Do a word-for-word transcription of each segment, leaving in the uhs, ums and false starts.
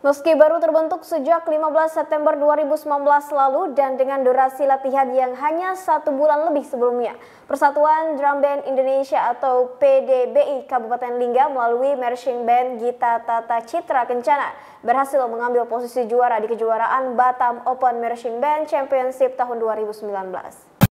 Meski baru terbentuk sejak lima belas September dua ribu sembilan belas lalu dan dengan durasi latihan yang hanya satu bulan lebih sebelumnya, Persatuan Drum Band Indonesia atau P D B I Kabupaten Lingga melalui Marching Band Gita Tata Citra Kencana berhasil mengambil posisi juara di kejuaraan Batam Open Marching Band Championship tahun dua ribu sembilan belas.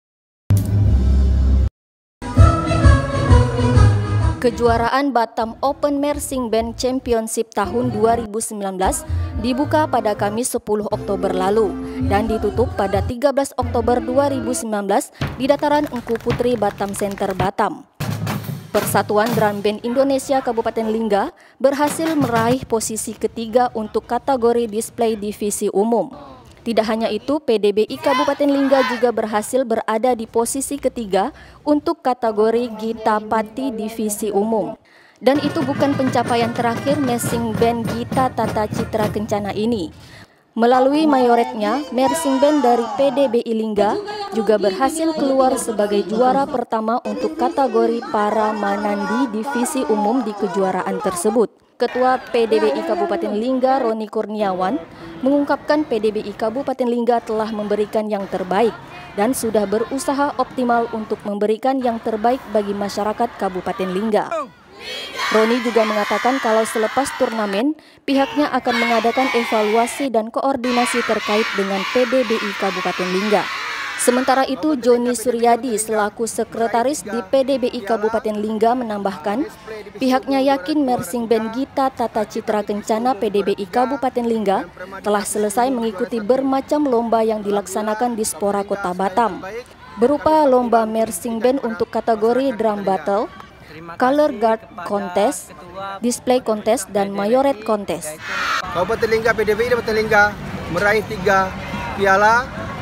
Kejuaraan Batam Open Marching Band Championship tahun dua ribu sembilan belas dibuka pada Kamis sepuluh Oktober lalu dan ditutup pada tiga belas Oktober dua ribu sembilan belas di Dataran Engku Putri Batam Center, Batam. Persatuan Drum Band Indonesia Kabupaten Lingga berhasil meraih posisi ketiga untuk kategori display divisi umum. Tidak hanya itu, P D B I Kabupaten Lingga juga berhasil berada di posisi ketiga untuk kategori Gita Pati Divisi Umum. Dan itu bukan pencapaian terakhir Marching Band Gita Tata Citra Kencana ini. Melalui mayoretnya, Marching Band dari P D B I Lingga juga berhasil keluar sebagai juara pertama untuk kategori para manandi divisi umum di kejuaraan tersebut. Ketua P D B I Kabupaten Lingga, Roni Kurniawan, mengungkapkan P D B I Kabupaten Lingga telah memberikan yang terbaik dan sudah berusaha optimal untuk memberikan yang terbaik bagi masyarakat Kabupaten Lingga. Roni juga mengatakan kalau selepas turnamen, pihaknya akan mengadakan evaluasi dan koordinasi terkait dengan P D B I Kabupaten Lingga. Sementara itu, Joni Suryadi selaku sekretaris di P D B I Kabupaten Lingga menambahkan, pihaknya yakin Marching Band Gita Tata Citra Kencana P D B I Kabupaten Lingga telah selesai mengikuti bermacam lomba yang dilaksanakan di Spora Kota Batam, berupa lomba Marching Band untuk kategori Drum Battle, Color Guard Contest, Display Contest, dan Mayoret Contest. Kabupaten Lingga, P D B I Kabupaten Lingga meraih tiga piala.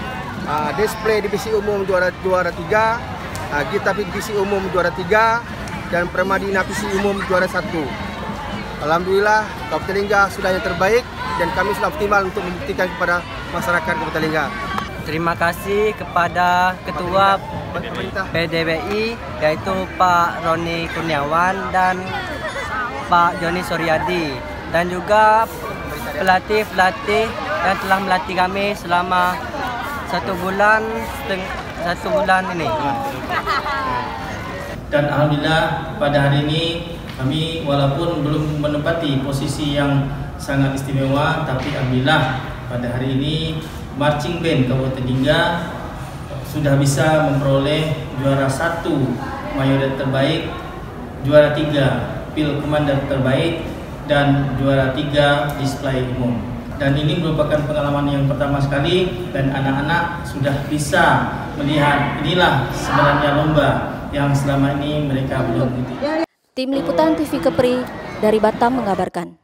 Uh, display divisi umum juara juara tiga, uh, Gita divisi umum juara tiga, dan Permadina divisi umum juara satu. Alhamdulillah, Kabupaten Lingga sudah yang terbaik dan kami sudah optimal untuk membuktikan kepada masyarakat Kabupaten Lingga. Terima kasih kepada Ketua P D B I yaitu Pak Roni Kurniawan dan Pak Joni Suryadi dan juga pelatih-pelatih yang telah melatih kami selama satu bulan satu bulan ini. Dan alhamdulillah pada hari ini kami walaupun belum menempati posisi yang sangat istimewa, tapi alhamdulillah pada hari ini Marching Band Kabupaten Lingga sudah bisa memperoleh juara satu mayoret terbaik, juara tiga pil komander terbaik, dan juara tiga display umum. Dan ini merupakan pengalaman yang pertama sekali dan anak-anak sudah bisa melihat inilah sebenarnya lomba yang selama ini mereka belum ikuti. Tim Liputan T V Kepri dari Batam mengabarkan.